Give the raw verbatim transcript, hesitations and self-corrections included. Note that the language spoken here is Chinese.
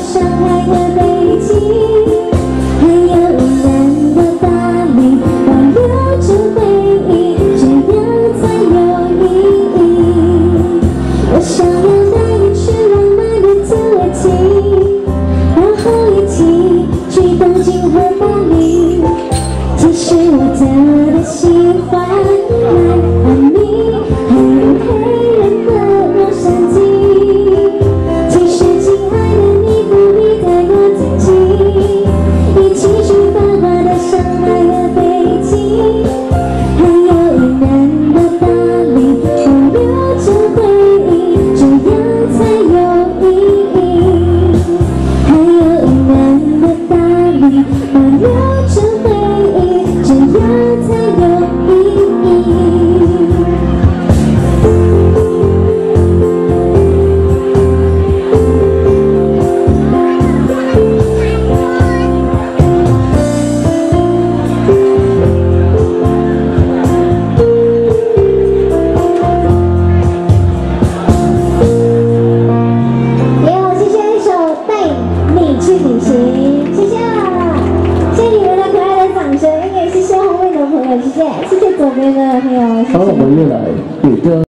上海和北京，还有云南的大理，保留着回忆，这样才有意义。我想要带你去浪漫的土地，然后一起去东京和巴黎，继续我特别喜欢迈阿密，还有黑人的洛杉矶。其实亲爱的你不必太过自己，一起去繁华的上海和北京，还有云南的大理，保留着回忆，这样才有意义。还有云南的大理，保留着回忆，这样才有意义。也有谢谢一首《带你去旅行》，谢谢啊，谢谢你们的可爱的掌声，也谢谢后面的朋友，谢谢，谢谢左边的朋友，谢谢。 好，我们又来有歌。